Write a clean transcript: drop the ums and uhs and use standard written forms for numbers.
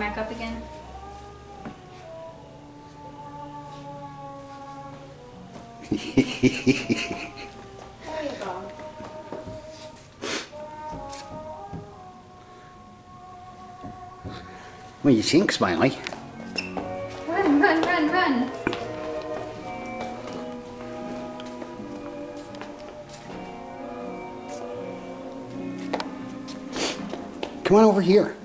back up again? There you go. What do you think, Smiley? Run, run, run, run. Come on over here.